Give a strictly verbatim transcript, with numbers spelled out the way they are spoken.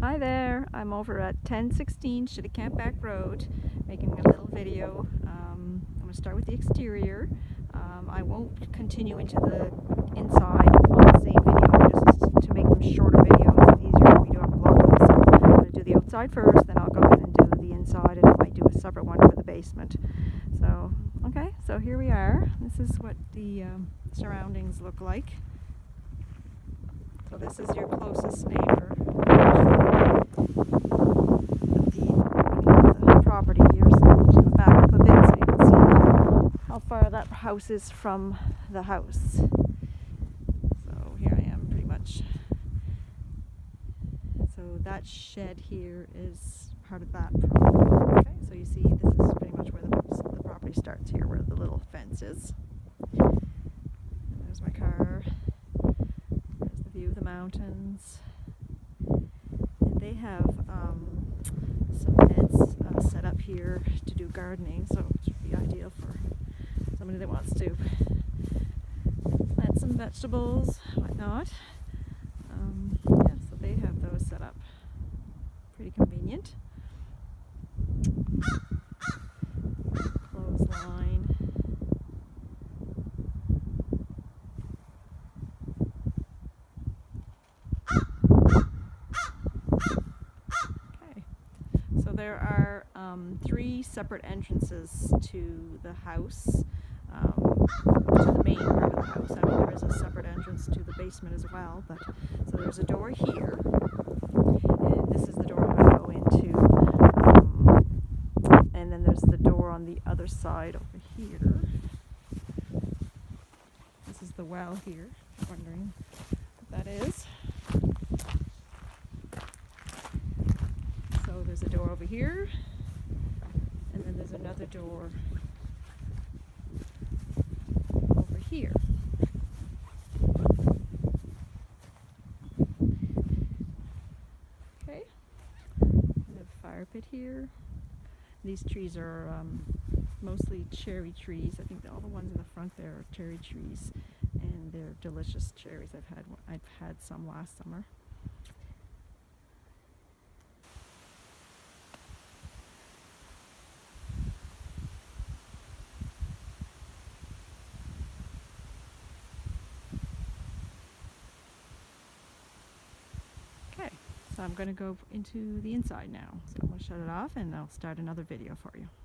Hi there, I'm over at ten sixteen Cheticamp Back Road making a little video. Um, I'm going to start with the exterior. Um, I won't continue into the inside on the same video just to make them shorter videos and easier for me to upload. So I'm going to do the outside first, then I'll go ahead and do the inside, and I might do a separate one for the basement. So, okay, so here we are. This is what the um, surroundings look like. So this is your closest neighbor. The property here, so I'm going to back up a bit so you can see how far that house is from the house. So here I am pretty much. So that shed here is part of that property. Okay, so you see this is pretty much where the, the property starts here, where the little fence is. And there's my car. There's the view of the mountains. And they have um, some beds uh, set up here to do gardening, so it should be ideal for somebody that wants to plant some vegetables, whatnot. Um, yeah, so they have those set up. Pretty convenient. Clothesline. So there are um, three separate entrances to the house, um, to the main part of the house. I mean, there is a separate entrance to the basement as well, but so there's a door here, and this is the door I'm going to go into, um, and then there's the door on the other side over here. This is the well here, if you're wondering what that is. So there's a door over here, and then there's another door over here. Okay, we have a fire pit here. These trees are um, mostly cherry trees. I think all the ones in the front there are cherry trees, and they're delicious cherries. I've had I've had some last summer. Okay, so I'm going to go into the inside now. So I'm going to shut it off and I'll start another video for you.